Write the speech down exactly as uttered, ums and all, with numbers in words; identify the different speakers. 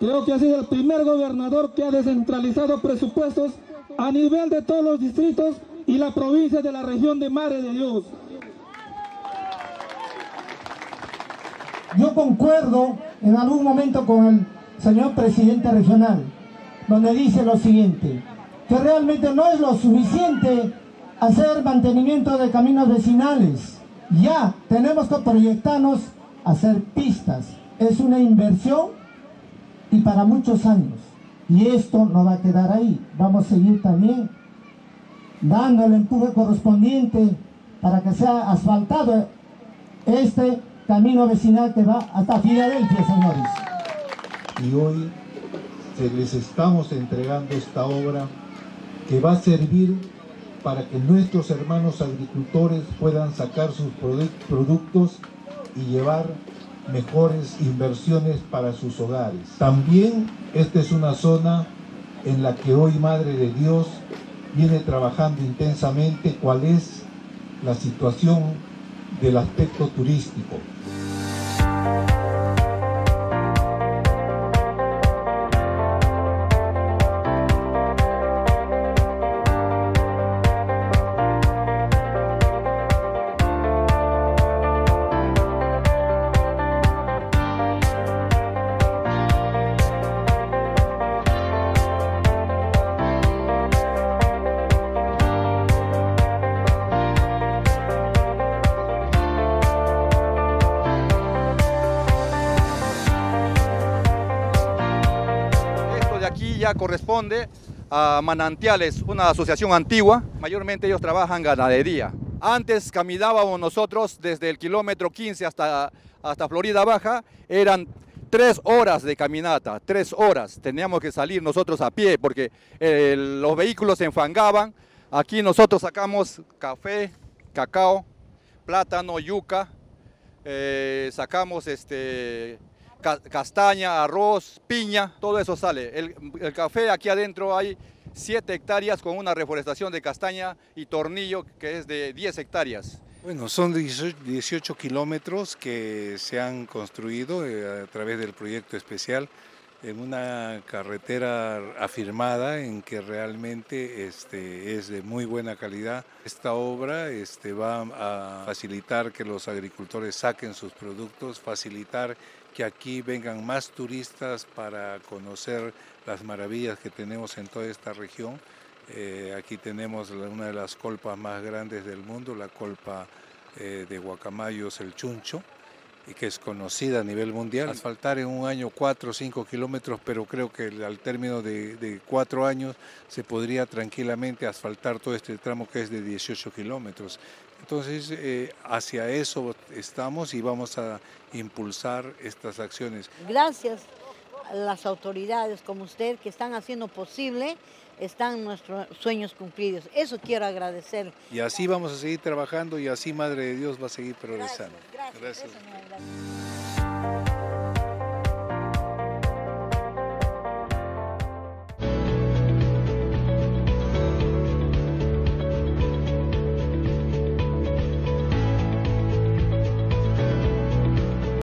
Speaker 1: Creo que ha sido el primer gobernador que ha descentralizado presupuestos a nivel de todos los distritos y la provincia de la región de Madre de Dios.
Speaker 2: Yo concuerdo en algún momento con el señor presidente regional, donde dice lo siguiente, que realmente no es lo suficiente hacer mantenimiento de caminos vecinales. Ya tenemos que proyectarnos a hacer pistas. Es una inversión y para muchos años. Y esto no va a quedar ahí. Vamos a seguir también dando el empuje correspondiente para que sea asfaltado este camino vecinal que va hasta Filadelfia, señores.
Speaker 3: Y hoy se les estamos entregando esta obra que va a servir para que nuestros hermanos agricultores puedan sacar sus productos y llevar mejores inversiones para sus hogares. También esta es una zona en la que hoy Madre de Dios viene trabajando intensamente cuál es la situación del aspecto turístico.
Speaker 4: Aquí ya corresponde a Manantiales, una asociación antigua. Mayormente ellos trabajan ganadería. Antes caminábamos nosotros desde el kilómetro quince hasta, hasta Florida Baja. Eran tres horas de caminata, tres horas. Teníamos que salir nosotros a pie porque eh, los vehículos se enfangaban. Aquí nosotros sacamos café, cacao, plátano, yuca. Eh, sacamos este... castaña, arroz, piña, todo eso sale. El, el café, aquí adentro hay siete hectáreas con una reforestación de castaña y tornillo que es de diez hectáreas.
Speaker 5: Bueno, son dieciocho kilómetros que se han construido a través del proyecto especial en una carretera afirmada en que realmente este, es de muy buena calidad. Esta obra este, va a facilitar que los agricultores saquen sus productos, facilitar que aquí vengan más turistas para conocer las maravillas que tenemos en toda esta región. Eh, aquí tenemos una de las colpas más grandes del mundo, la colpa eh, de Guacamayos, el Chuncho, y que es conocida a nivel mundial. Asfaltar en un año cuatro o cinco kilómetros, pero creo que al término de, de cuatro años se podría tranquilamente asfaltar todo este tramo que es de dieciocho kilómetros. Entonces, eh, hacia eso estamos y vamos a impulsar estas acciones.
Speaker 6: Gracias a las autoridades como usted que están haciendo posible, están nuestros sueños cumplidos. Eso quiero agradecer.
Speaker 5: Y así vamos a seguir trabajando y así Madre de Dios va a seguir progresando.
Speaker 6: Gracias, gracias.
Speaker 5: Gracias.
Speaker 6: Gracias.